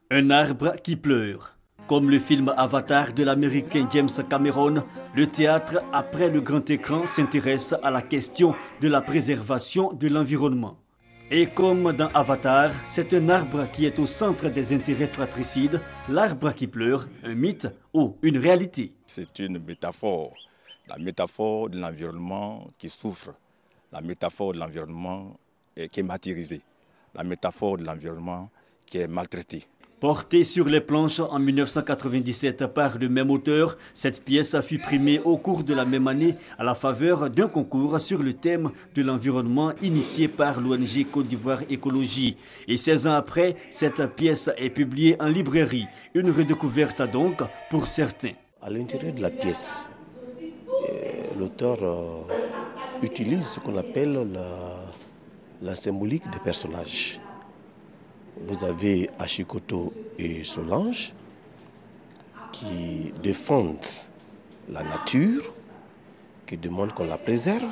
Un arbre qui pleure. Comme le film Avatar de l'américain James Cameron, le théâtre, après le grand écran, s'intéresse à la question de la préservation de l'environnement. Et comme dans Avatar, c'est un arbre qui est au centre des intérêts fratricides, l'arbre qui pleure, un mythe ou une réalité. C'est une métaphore, la métaphore de l'environnement qui souffre, la métaphore de l'environnement qui est martyrisé, la métaphore de l'environnement qui est maltraité. Portée sur les planches en 1997 par le même auteur, cette pièce fut primée au cours de la même année à la faveur d'un concours sur le thème de l'environnement initié par l'ONG Côte d'Ivoire Écologie. Et 16 ans après, cette pièce est publiée en librairie. Une redécouverte donc pour certains. À l'intérieur de la pièce, l'auteur utilise ce qu'on appelle la symbolique des personnages. Vous avez Achikoto et Solange qui défendent la nature, qui demandent qu'on la préserve.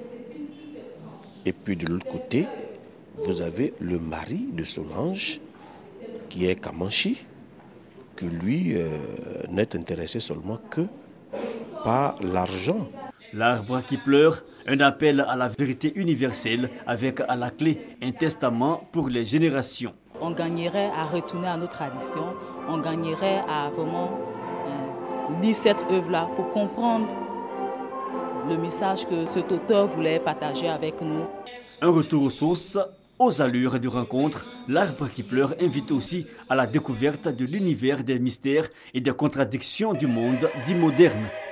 Et puis de l'autre côté, vous avez le mari de Solange qui est Kamanchi, qui lui n'est intéressé seulement que par l'argent. L'arbre qui pleure, un appel à la vérité universelle avec à la clé un testament pour les générations. On gagnerait à retourner à nos traditions, on gagnerait à vraiment lire cette œuvre-là pour comprendre le message que cet auteur voulait partager avec nous. Un retour aux sources, aux allures de rencontre, l'arbre qui pleure invite aussi à la découverte de l'univers des mystères et des contradictions du monde dit moderne.